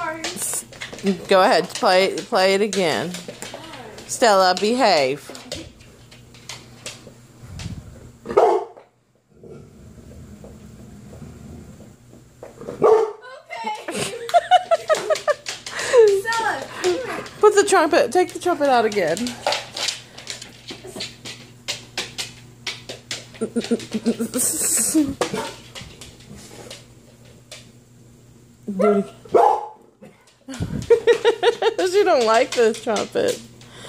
sorry. Go ahead, play it again. Stella, behave. Stella, Put the trumpet, take the trumpet out again. Do it again. She don't like this trumpet.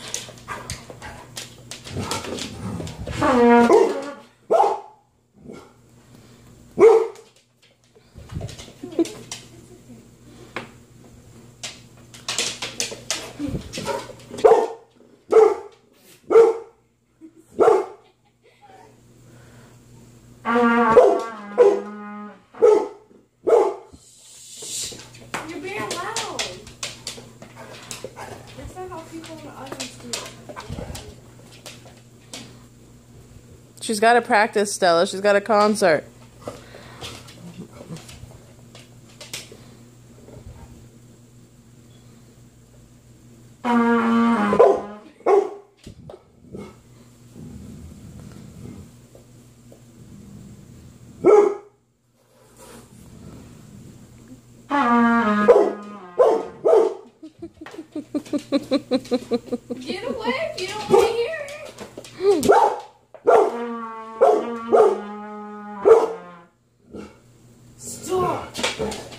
You're being loud. That's not how people in the audience do it. She's got to practice, Stella. She's got a concert. Get away if you don't want to hear it. Stop.